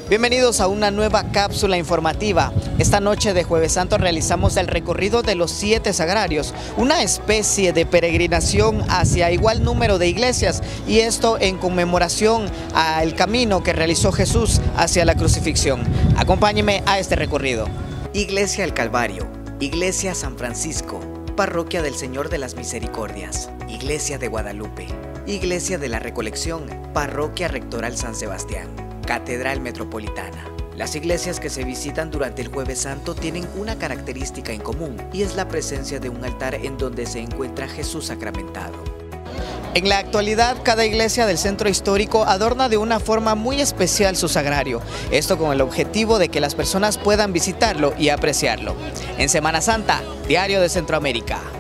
Bienvenidos a una nueva cápsula informativa. Esta noche de Jueves Santo realizamos el recorrido de los 7 sagrarios, una especie de peregrinación hacia igual número de iglesias, y esto en conmemoración al camino que realizó Jesús hacia la crucifixión. Acompáñeme a este recorrido. Iglesia El Calvario, Iglesia San Francisco, Parroquia del Señor de las Misericordias, Iglesia de Guadalupe, Iglesia de la Recolección, Parroquia Rectoral San Sebastián, Catedral Metropolitana. Las iglesias que se visitan durante el Jueves Santo tienen una característica en común, y es la presencia de un altar en donde se encuentra Jesús sacramentado. En la actualidad, cada iglesia del centro histórico adorna de una forma muy especial su sagrario, esto con el objetivo de que las personas puedan visitarlo y apreciarlo. En Semana Santa, Diario de Centroamérica.